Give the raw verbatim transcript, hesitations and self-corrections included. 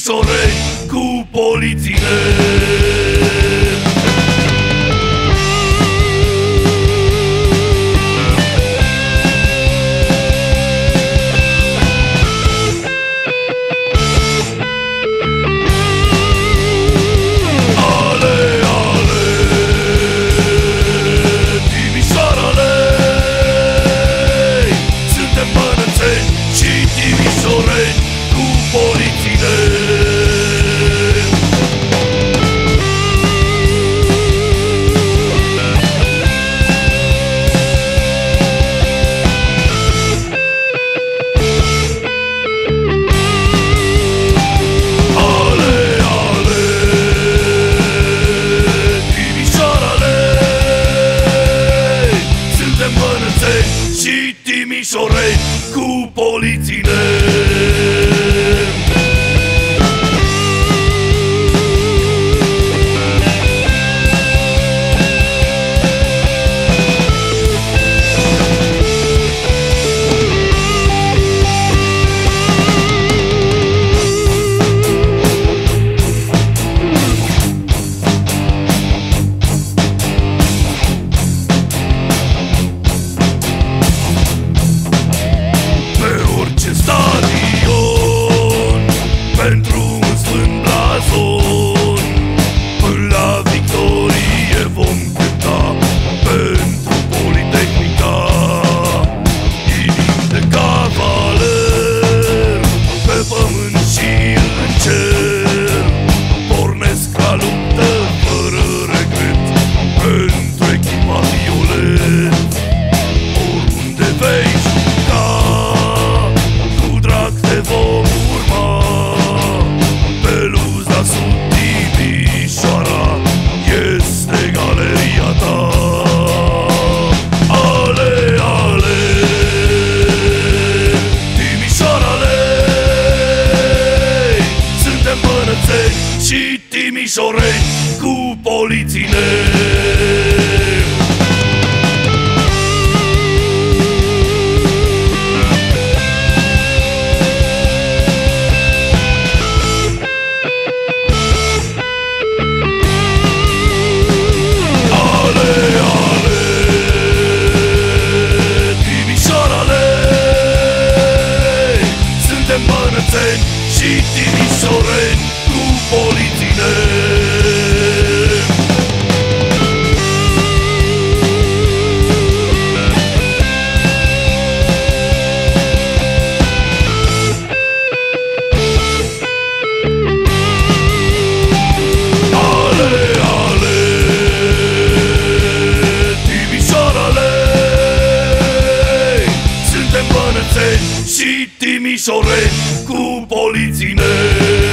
timișoreni cu poliține. Și timișoreni cu poliține. Pentru un sfânt blazon, până la victorie vom cânta pentru Politehnica. Inimi de cavaler, pe pământ și în cer, pornesc la luptă fără regret pentru echipa Violet. Oriunde vei juca, cu drag te vom urma. Peluza sub Timișoara este galeria ta. Ale, ale, Timișoarale, suntem bănățeni și timișoreni cu poliține. Și timișoreni cu poliține. Ale, ale, Timișoarale, suntem bănățeni și timișoreni cu poliține.